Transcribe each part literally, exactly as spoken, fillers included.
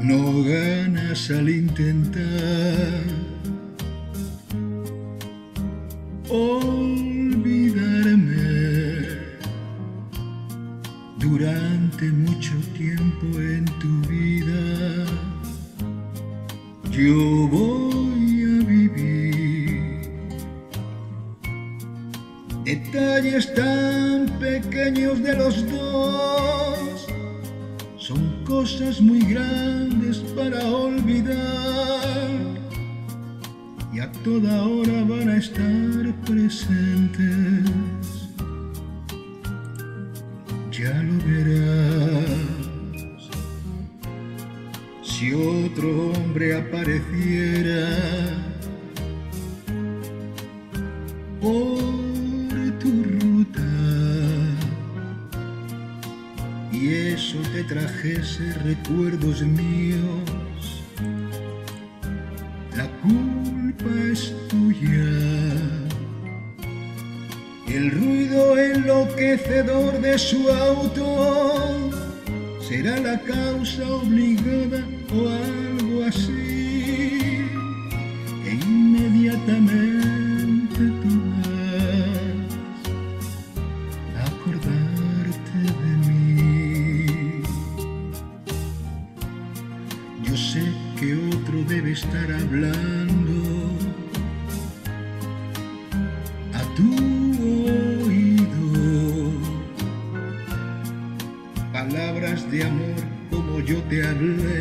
no ganas al intentar olvidarme durante mucho tiempo en tu vida. Yo voy a vivir detalles tan pequeños de los dos, son cosas muy grandes para olvidar y a toda hora van a estar presentes. Ya lo verás, si otro hombre apareciera por tu ruta y eso te trajese recuerdos míos, la culpa es tuya. El ruido enloquecedor de su auto será la causa obligada o algo así, e inmediatamente tú vas a acordarte de mí. Yo sé que otro debe estar hablando a tu palabras de amor como yo te hablé,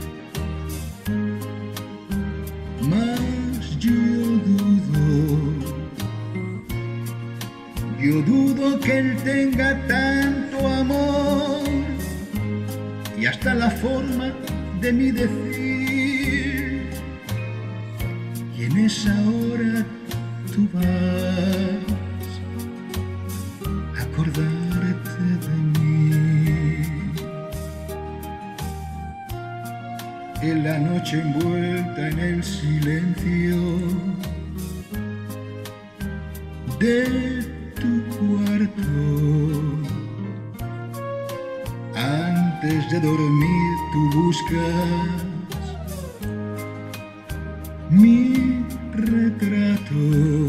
mas yo dudo, yo dudo que él tenga tanto amor y hasta la forma de mi decir, y en esa hora tú vas a acordarte de mí. En la noche envuelta en el silencio de tu cuarto, antes de dormir tú buscas mi retrato,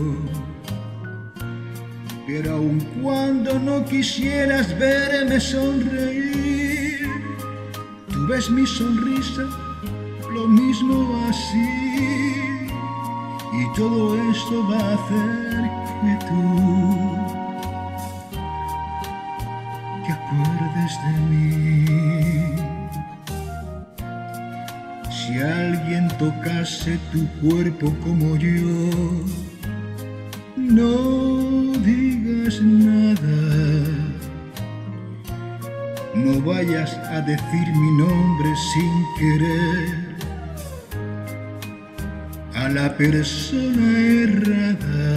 pero aun cuando no quisieras verme sonreír, tú ves mi sonrisa lo mismo así, y todo esto va a hacer que tú te acuerdes de mí. Si alguien tocase tu cuerpo como yo, no digas nada, no vayas a decir mi nombre sin querer a la persona errada,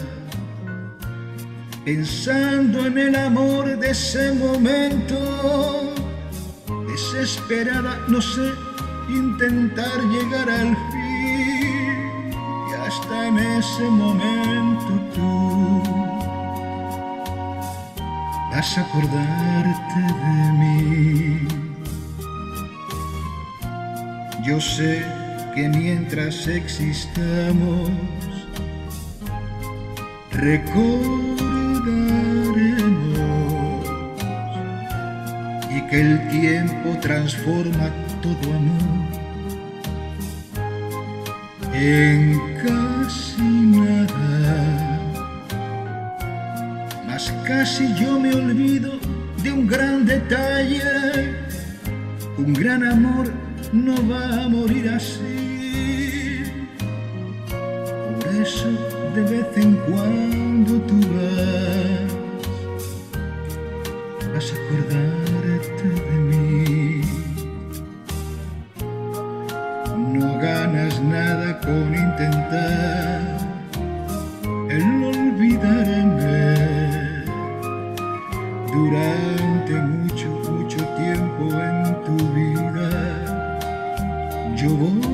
pensando en el amor de ese momento, desesperada, no sé, intentar llegar al fin, y hasta en ese momento tú vas a acordarte de mí. Yo sé que mientras existamos recordaremos, y que el tiempo transforma todo amor en casi nada, mas casi yo me olvido de un gran detalle. Un gran amor no va a morir así, por eso de vez en cuando tú vas, vas a acordarte de mí. No ganas nada con intentar el olvidarme durante mucho, mucho tiempo en tu vida. Yo voy